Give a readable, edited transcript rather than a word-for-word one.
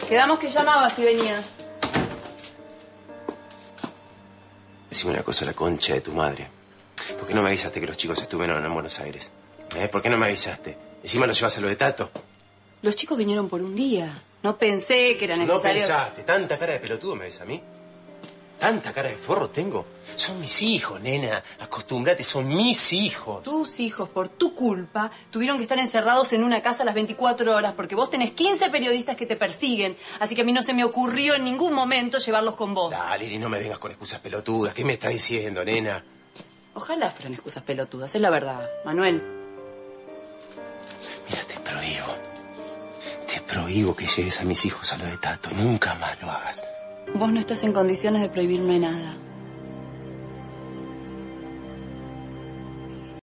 Quedamos que llamabas si venías. Decime una cosa, la concha de tu madre. ¿Por qué no me avisaste que los chicos estuvieron en Buenos Aires? ¿Por qué no me avisaste? Encima los llevas a lo de Tato. Los chicos vinieron por un día. No pensé que era necesario... No pensaste. ¿Tanta cara de pelotudo me ves a mí? ¿Tanta cara de forro tengo? Son mis hijos, nena. Acostúmbrate, son mis hijos. Tus hijos, por tu culpa, tuvieron que estar encerrados en una casa las 24 horas porque vos tenés 15 periodistas que te persiguen. Así que a mí no se me ocurrió en ningún momento llevarlos con vos. Dale, Lili, no me vengas con excusas pelotudas. ¿Qué me estás diciendo, nena? Ojalá fueran excusas pelotudas, es la verdad, Manuel. Mira, te prohíbo. Te prohíbo que lleves a mis hijos a lo de Tato. Nunca más lo hagas. Vos no estás en condiciones de prohibirme nada.